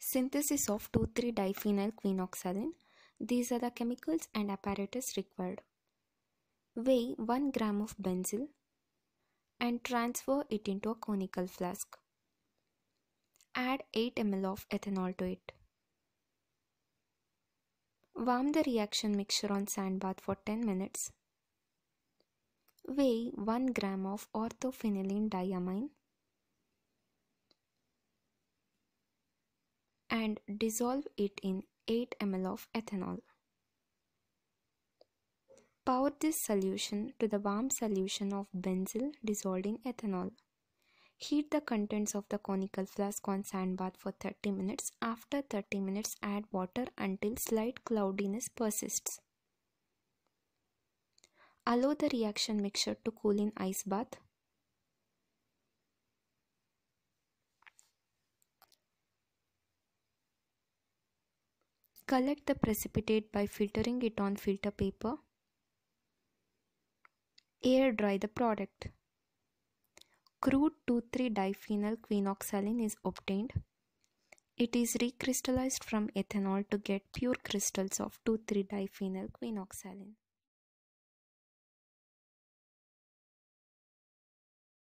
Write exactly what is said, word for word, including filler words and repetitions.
Synthesis of two three diphenyl quinoxalin. These are the chemicals and apparatus required. Weigh one gram of benzyl and transfer it into a conical flask. Add eight milliliters of ethanol to it. Warm the reaction mixture on sand bath for ten minutes. Weigh one gram of orthophenylene diamine and dissolve it in eight milliliters of ethanol. Pour this solution to the warm solution of benzyl dissolved in ethanol. Heat the contents of the conical flask on sand bath for thirty minutes. After thirty minutes, add water until slight cloudiness persists. Allow the reaction mixture to cool in ice bath. Collect the precipitate by filtering it on filter paper. Air dry the product. Crude two three diphenyl quinoxalin is obtained. It is recrystallized from ethanol to get pure crystals of two three diphenyl quinoxalin.